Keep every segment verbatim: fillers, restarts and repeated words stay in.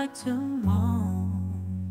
start to moan,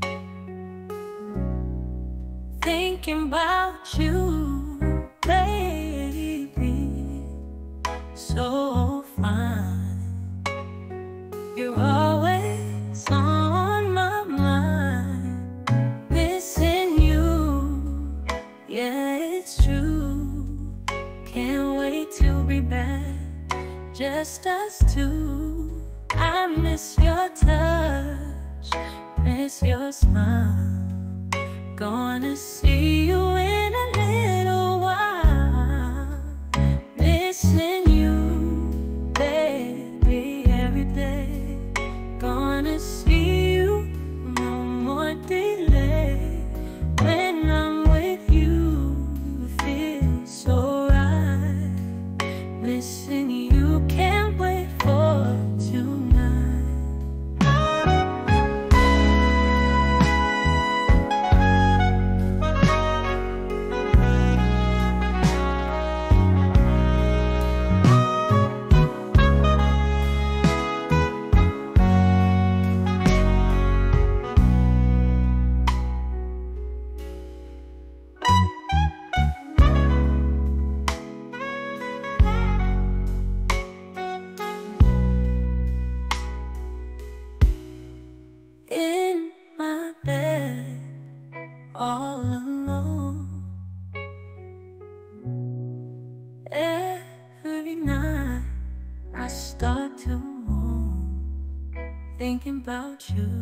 thinking about you, baby, so fine. You're always on my mind, missing you, yeah, it's true. Can't wait to be back, just us two. I miss your touch, miss your smile. Gonna see you in a little while. Missing you, baby, every day. Gonna see you, no more delay. When I'm with you, it feels so right. Missing you, can't wait for tonight. In my bed, all alone. Every night I start to moan, thinking about you.